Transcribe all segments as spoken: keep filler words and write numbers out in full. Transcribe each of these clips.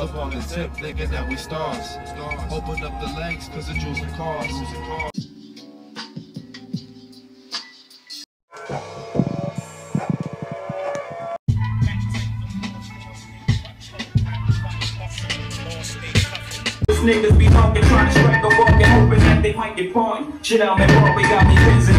up on the tip, thinking that we stars. Open up the legs, cause the jewels are cars. Niggas be talking, trying to strike a walk and hoping that they might get point. Shit out, man, bro, we got me crazy.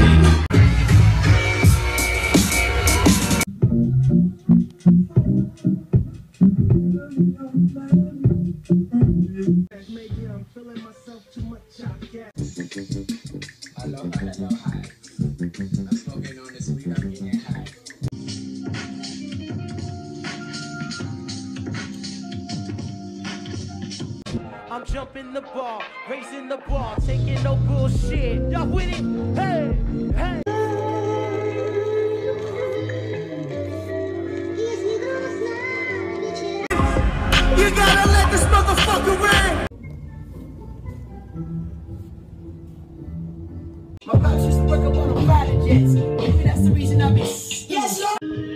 Maybe I'm feeling myself too much, I guess. Hello, hello, hi. I'm smoking on this weed, I'm getting high. I'm jumping the bar, raising the bar, taking no bullshit. Y'all with it? Hey, hey. You gotta let this motherfucker ring. My pops used to work up on the private jets. Maybe that's the reason I be. Yes, Lord.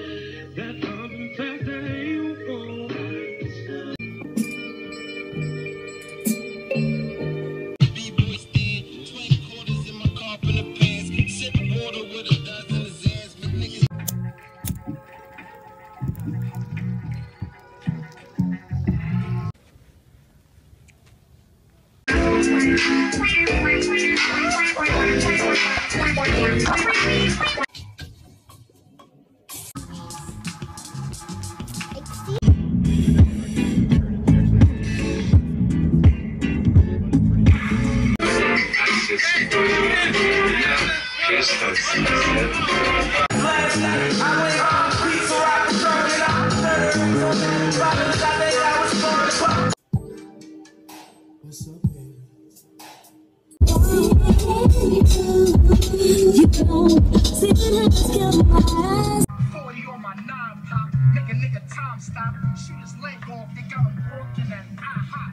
What's up, baby? You don't see the skill my forty on my nine pop, make a nigga time stop, shoot his leg off, they got him broken and eye hot.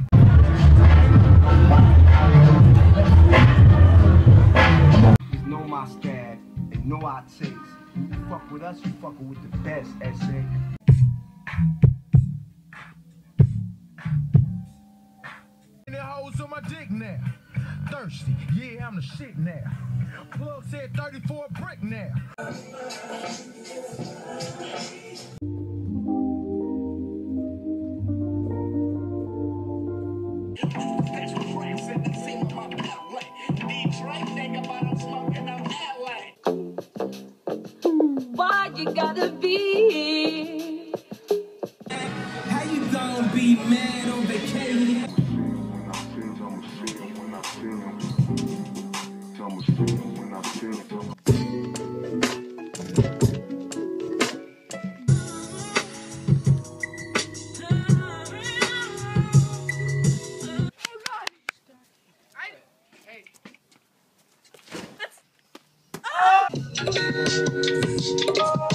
Just know my style and know our taste. When you fuck with us, you fucking with the best, S A. Hoes on my dick now. Thirsty, yeah, I'm the shit now. Plug said thirty-four brick now. Why you gotta be? How you gonna be mad on vacation? Hey.